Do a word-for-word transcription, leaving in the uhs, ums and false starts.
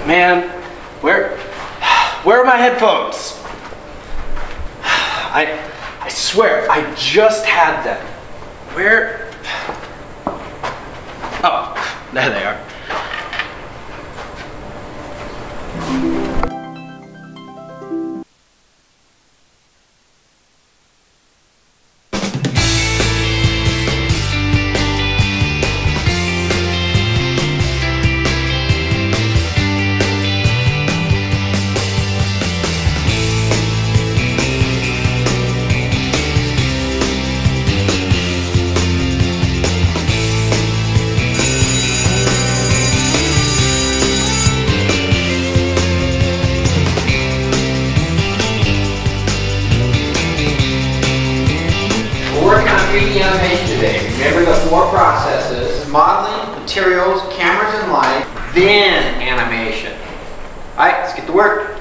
Man, where, where are my headphones? I, I swear, I just had them. Where? Oh, there they are. Working on three D animation today. Remember the four processes: modeling, materials, cameras and light, then animation. Alright, let's get to work.